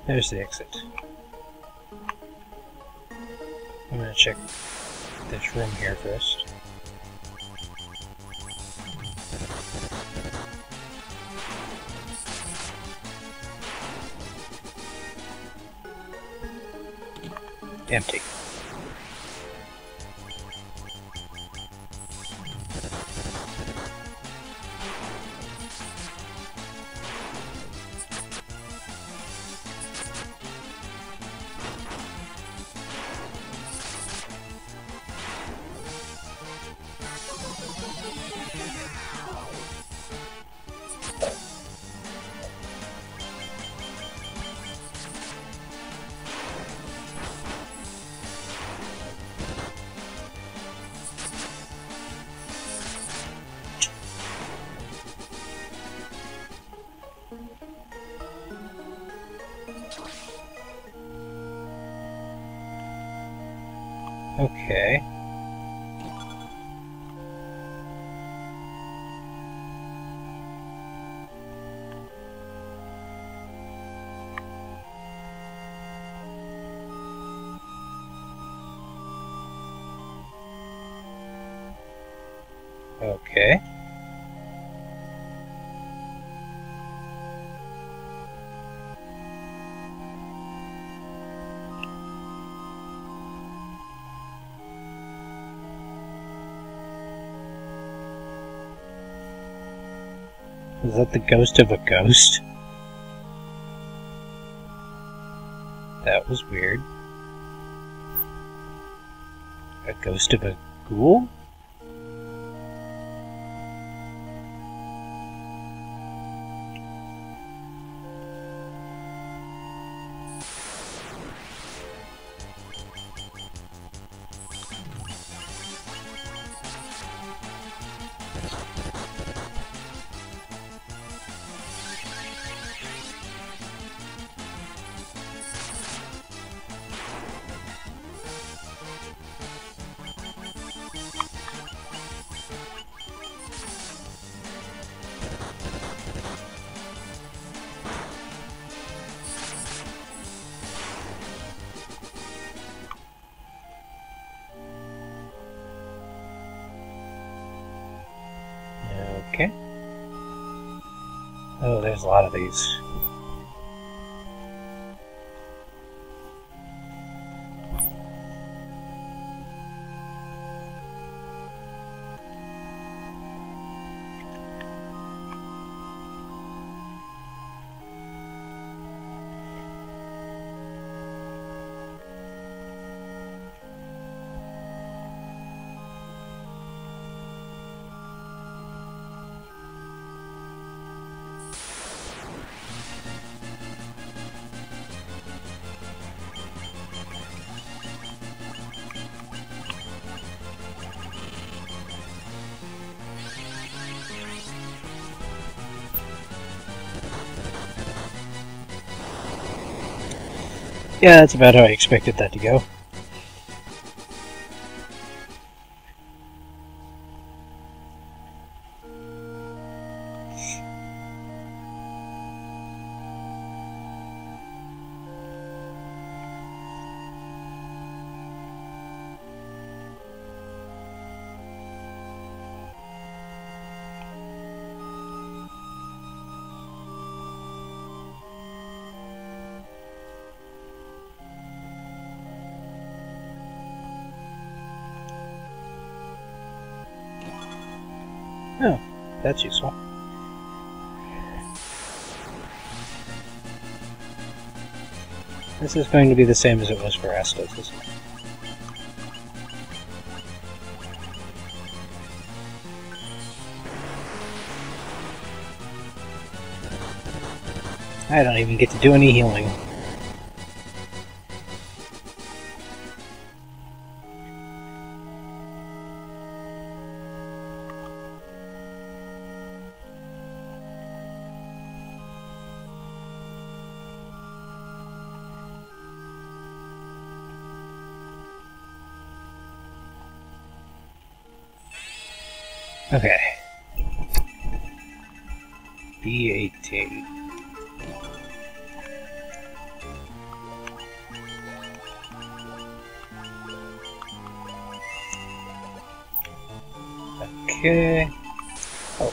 There's the exit. I'm gonna check this room here first. Empty. Okay. Okay. Is that the ghost of a ghost? That was weird. A ghost of a ghoul? Okay. Oh, there's a lot of these. Yeah, that's about how I expected that to go. Oh, that's useful. This is going to be the same as it was for Astos, isn't it? I don't even get to do any healing. Okay. B18. Okay. Oh.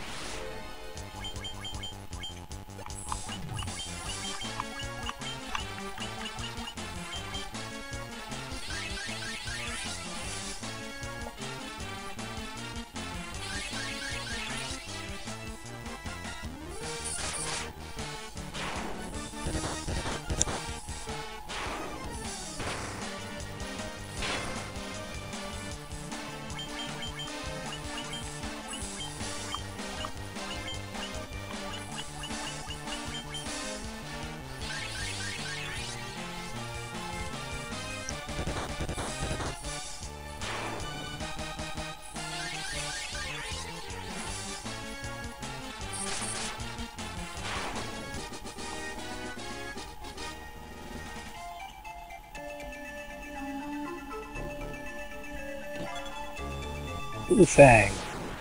Ooh, Fang.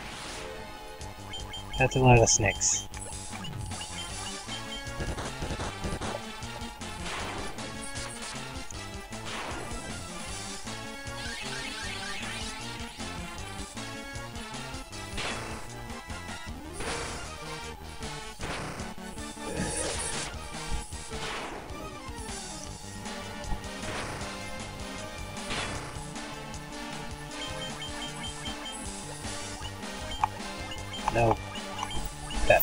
That's a lot of snakes. No. That.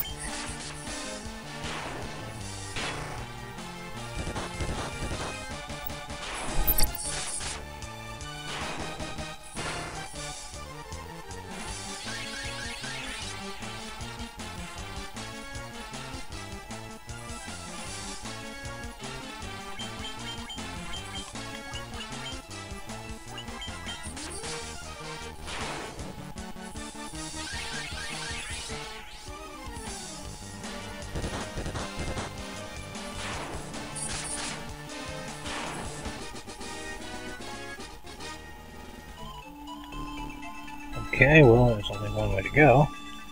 Okay, well, there's only one way to go.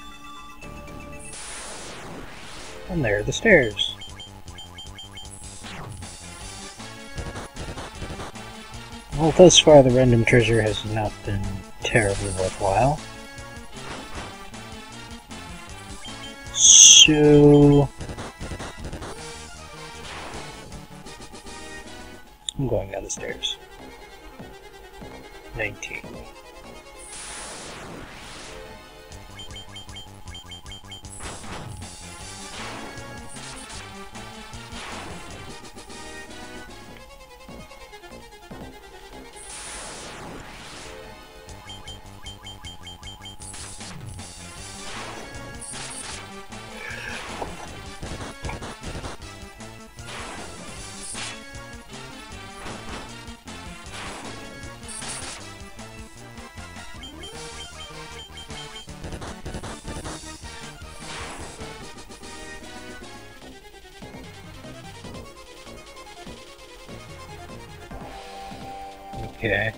And there are the stairs. Well, thus far the random treasure has not been terribly worthwhile. So... I'm going down the stairs. 19. Okay.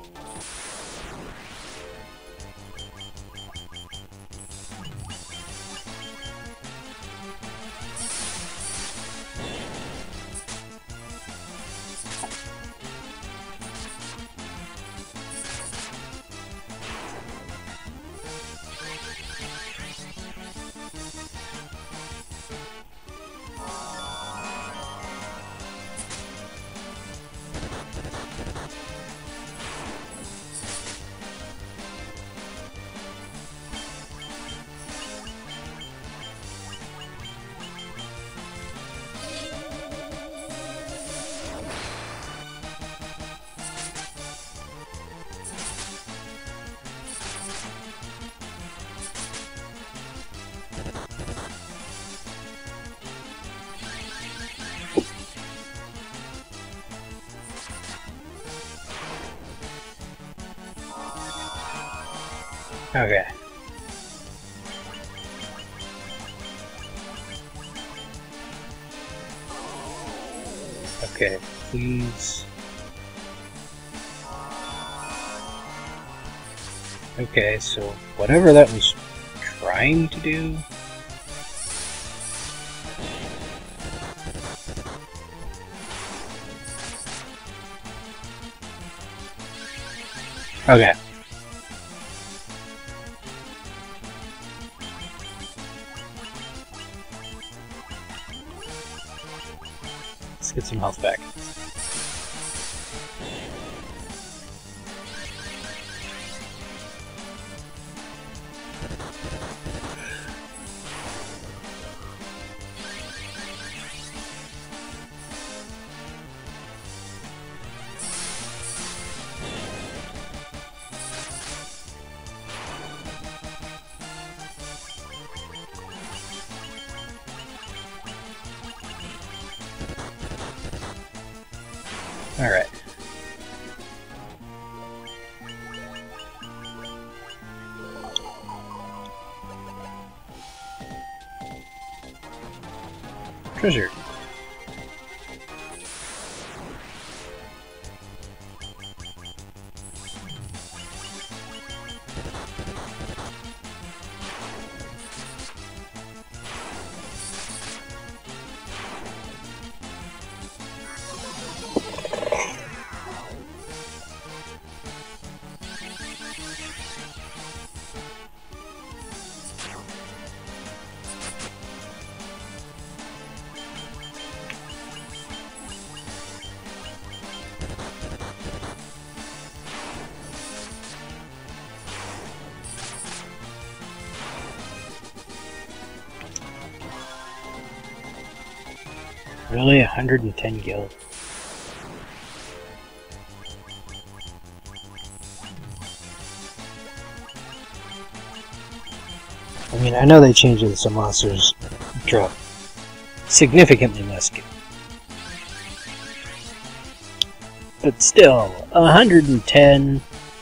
Okay. Okay, please. Okay, so whatever that was trying to do. Okay. get some health back. Alright. Treasure. Really? 110 gil? I mean, I know they changed it so monsters drop significantly less gil. But still, 110...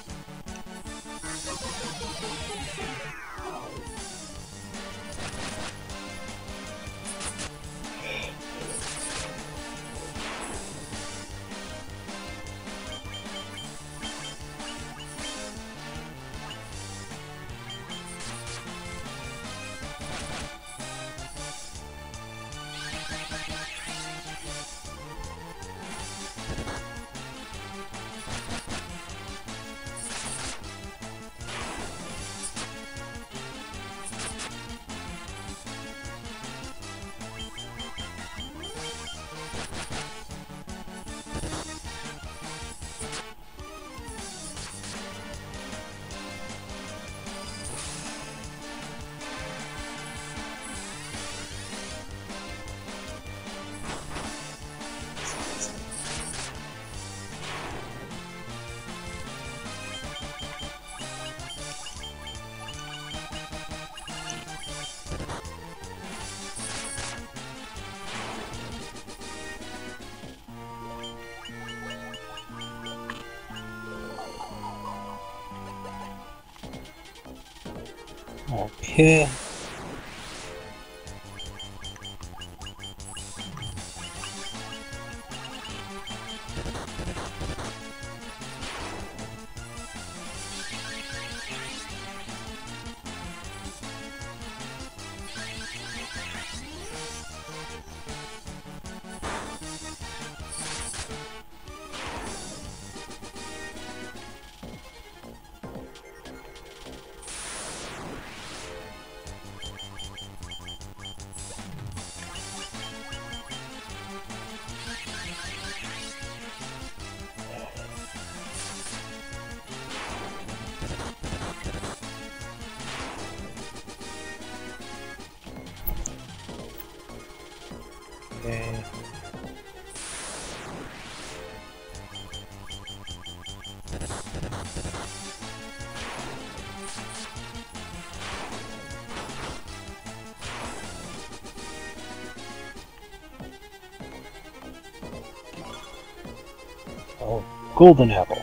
Okay. Okay. Oh, golden apple.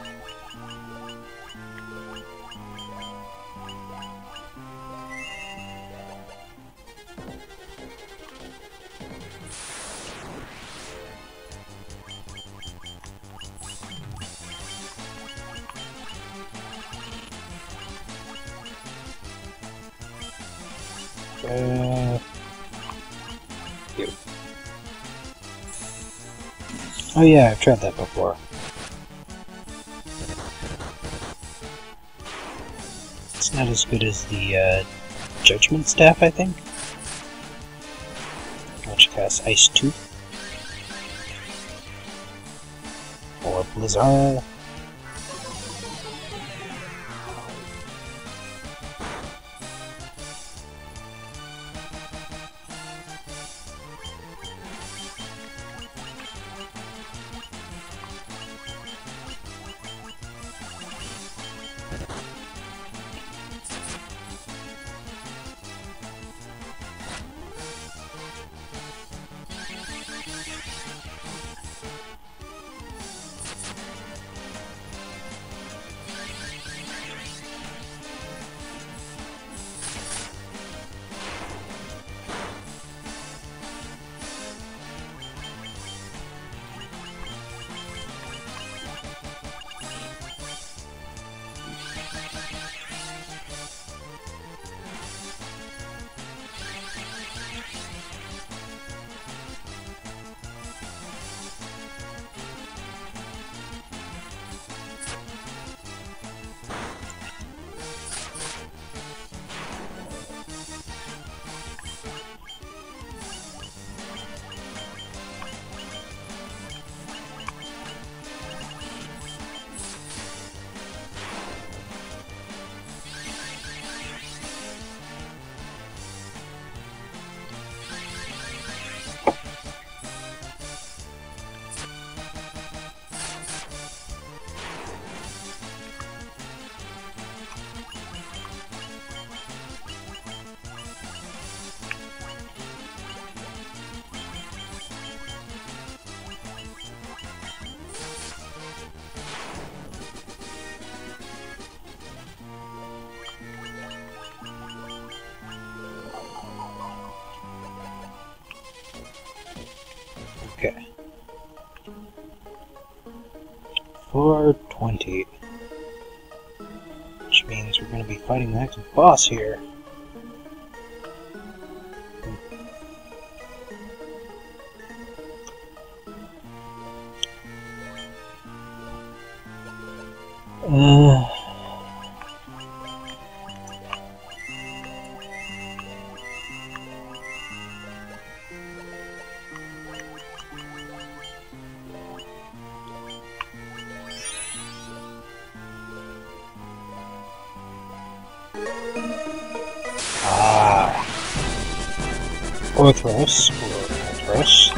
Here. Oh yeah, I've tried that before. It's not as good as the Judgment Staff, I think, which casts Ice 2. Blizzard. Okay. 420. Which means we're going to be fighting the next boss here. Orthros, or Orthros.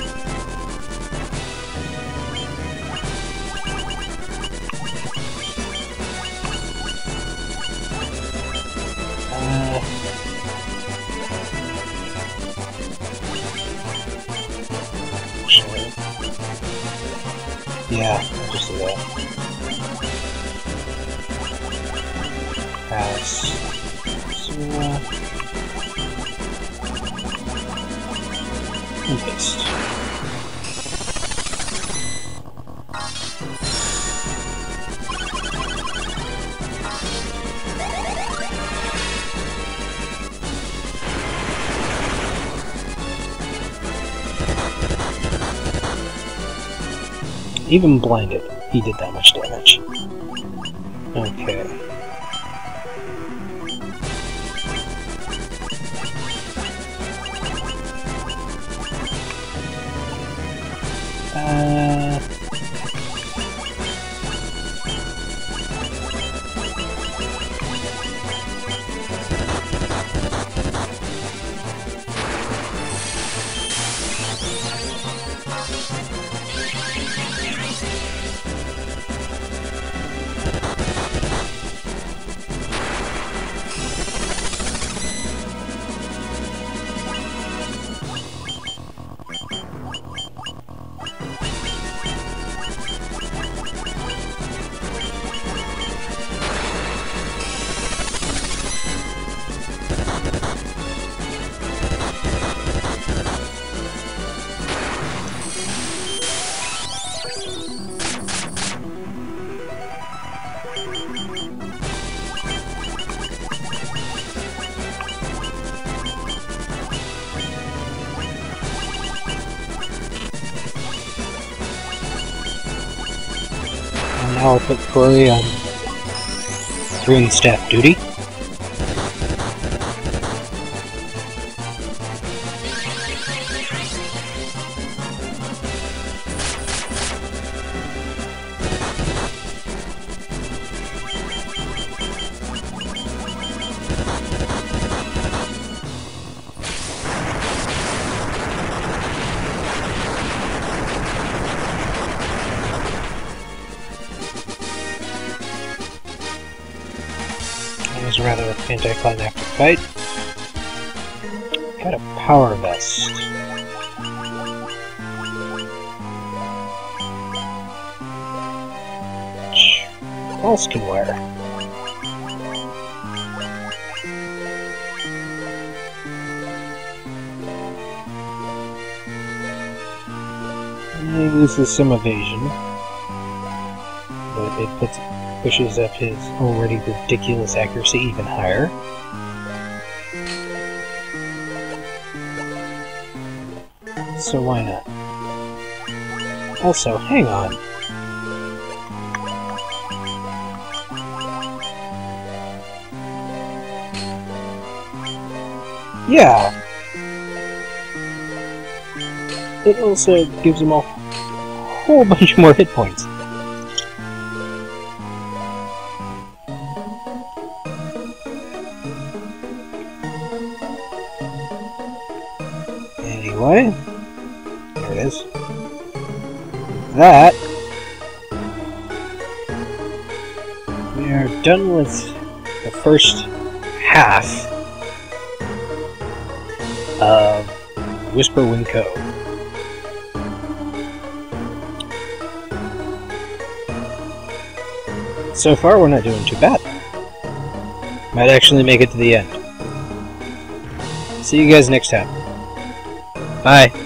Yeah, I'll just do that. Pass. And paste. Even blinded, he did that much damage. Okay. Now I'll put Corey on Rune Staff duty. It was a rather anticlimactic fight. Got a power vest. Which else can wear? This is some evasion, but it pushes up his already ridiculous accuracy even higher. So why not? Also, hang on. Yeah. It also gives him a whole bunch more hit points. Anyway, there it is. That, we are done with the first half of Whisperwind Cove. So far, we're not doing too bad. Might actually make it to the end. See you guys next time. Bye.